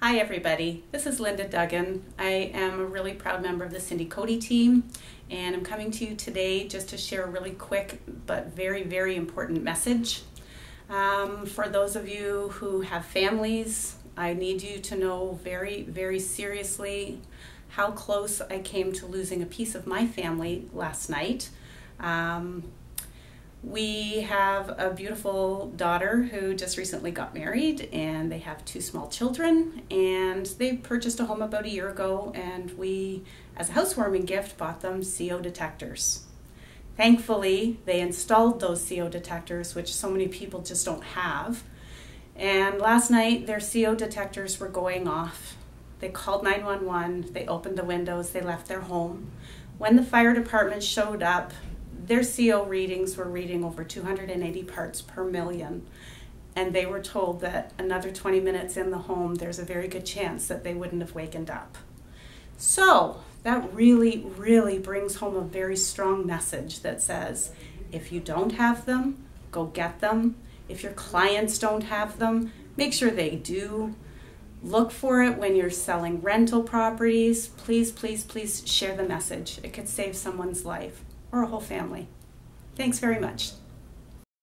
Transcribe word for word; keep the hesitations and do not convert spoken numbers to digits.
Hi everybody, this is Linda Duggan. I am a really proud member of the Cindy Cody team, and I'm coming to you today just to share a really quick but very, very important message. Um, for those of you who have families, I need you to know very, very seriously how close I came to losing a piece of my family last night. Um, We have a beautiful daughter who just recently got married, and they have two small children, and they purchased a home about a year ago, and we, as a housewarming gift, bought them C O detectors. Thankfully, they installed those C O detectors, which so many people just don't have, and last night their C O detectors were going off. They called nine one one, they opened the windows, they left their home. When the fire department showed up, their C O readings were reading over two hundred eighty parts per million, and they were told that another twenty minutes in the home, there's a very good chance that they wouldn't have wakened up. So that really, really brings home a very strong message that says, if you don't have them, go get them. If your clients don't have them, make sure they do. Look for it when you're selling rental properties. Please, please, please share the message. It could save someone's life or a whole family. Thanks very much.